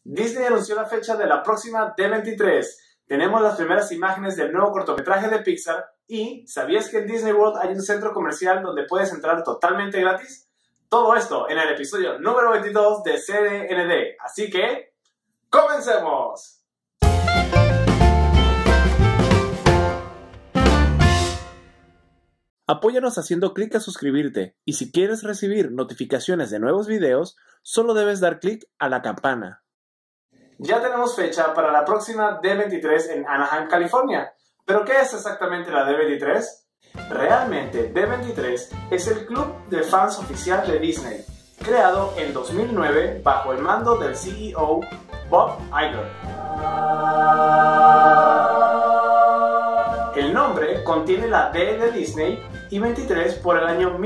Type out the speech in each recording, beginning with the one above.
Disney anunció la fecha de la próxima D23. Tenemos las primeras imágenes del nuevo cortometraje de Pixar y ¿sabías que en Disney World hay un centro comercial donde puedes entrar totalmente gratis? Todo esto en el episodio número 22 de CDND. Así que, ¡comencemos! Apóyanos haciendo clic a suscribirte y si quieres recibir notificaciones de nuevos videos, solo debes dar clic a la campana. Ya tenemos fecha para la próxima D23 en Anaheim, California. ¿Pero qué es exactamente la D23? Realmente, D23 es el club de fans oficial de Disney, creado en 2009 bajo el mando del CEO Bob Iger. El nombre contiene la D de Disney y 23 por el año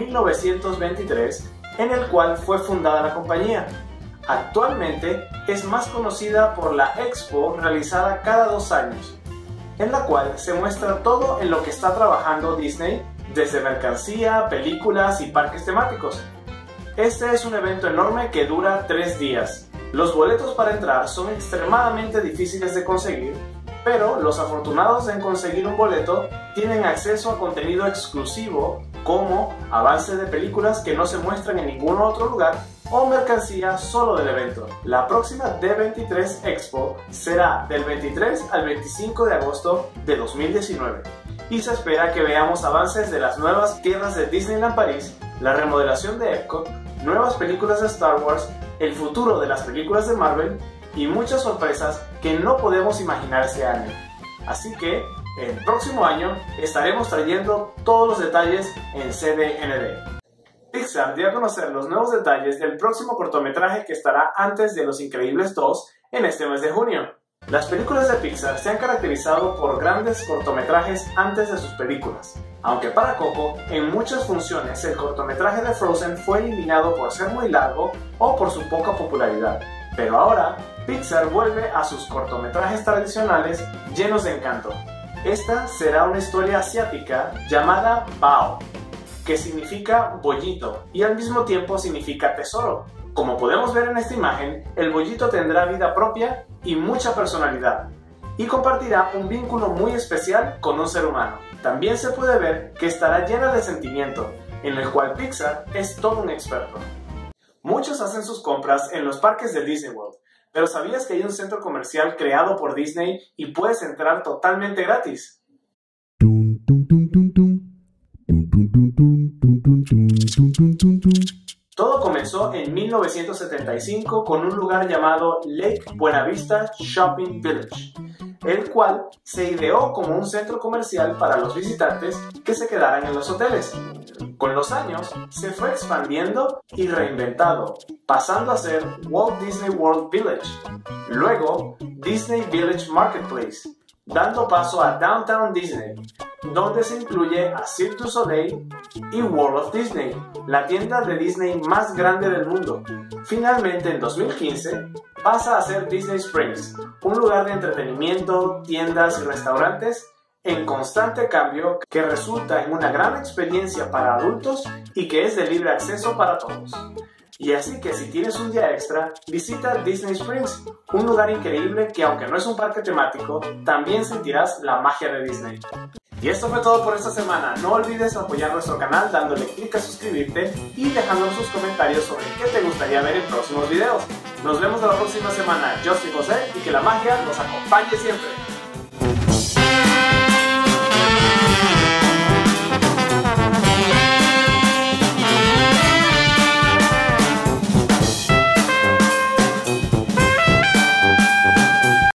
1923, en el cual fue fundada la compañía. Actualmente es más conocida por la Expo realizada cada 2 años, en la cual se muestra todo en lo que está trabajando Disney, desde mercancía, películas y parques temáticos. Este es un evento enorme que dura 3 días. Los boletos para entrar son extremadamente difíciles de conseguir, pero los afortunados en conseguir un boleto tienen acceso a contenido exclusivo como avances de películas que no se muestran en ningún otro lugar o mercancía solo del evento. La próxima D23 Expo será del 23 al 25 de agosto de 2019 y se espera que veamos avances de las nuevas tierras de Disneyland París, la remodelación de Epcot, nuevas películas de Star Wars, el futuro de las películas de Marvel y muchas sorpresas que no podemos imaginar este año. Así que el próximo año estaremos trayendo todos los detalles en CDND. Pixar dio a conocer los nuevos detalles del próximo cortometraje que estará antes de Los Increíbles 2 en este mes de junio. Las películas de Pixar se han caracterizado por grandes cortometrajes antes de sus películas, aunque para Coco, en muchas funciones el cortometraje de Frozen fue eliminado por ser muy largo o por su poca popularidad. Pero ahora, Pixar vuelve a sus cortometrajes tradicionales llenos de encanto. Esta será una historia asiática llamada Bao, que significa bollito y al mismo tiempo significa tesoro. Como podemos ver en esta imagen, el bollito tendrá vida propia y mucha personalidad, y compartirá un vínculo muy especial con un ser humano. También se puede ver que estará llena de sentimiento, en el cual Pixar es todo un experto. Muchos hacen sus compras en los parques de Disney World, pero ¿sabías que hay un centro comercial creado por Disney y puedes entrar totalmente gratis? Todo comenzó en 1975 con un lugar llamado Lake Buena Vista Shopping Village, el cual se ideó como un centro comercial para los visitantes que se quedaran en los hoteles. Con los años se fue expandiendo y reinventado, pasando a ser Walt Disney World Village, luego Disney Village Marketplace, dando paso a Downtown Disney, donde se incluye a Cirque du Soleil y World of Disney, la tienda de Disney más grande del mundo. Finalmente, en 2015, pasa a ser Disney Springs, un lugar de entretenimiento, tiendas y restaurantes en constante cambio que resulta en una gran experiencia para adultos y que es de libre acceso para todos. Y así que si tienes un día extra, visita Disney Springs, un lugar increíble que aunque no es un parque temático, también sentirás la magia de Disney. Y esto fue todo por esta semana. No olvides apoyar nuestro canal dándole clic a suscribirte y dejándonos sus comentarios sobre qué te gustaría ver en próximos videos. Nos vemos la próxima semana. Yo soy José y que la magia nos acompañe siempre.